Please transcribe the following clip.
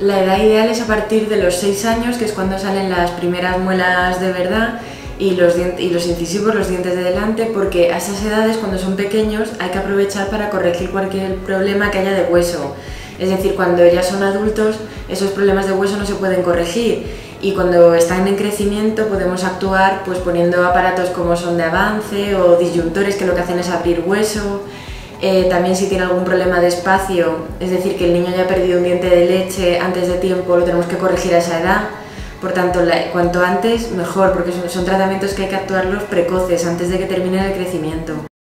La edad ideal es a partir de los 6 años, que es cuando salen las primeras muelas de verdad y los incisivos, los dientes de delante, porque a esas edades, cuando son pequeños, hay que aprovechar para corregir cualquier problema que haya de hueso. Es decir, cuando ya son adultos, esos problemas de hueso no se pueden corregir, y cuando están en crecimiento podemos actuar pues poniendo aparatos como son de avance o disyuntores, que lo que hacen es abrir hueso. También si tiene algún problema de espacio, es decir, que el niño haya perdido un diente de leche antes de tiempo, lo tenemos que corregir a esa edad. Por tanto, cuanto antes mejor, porque son tratamientos que hay que actuarlos precoces, antes de que termine el crecimiento.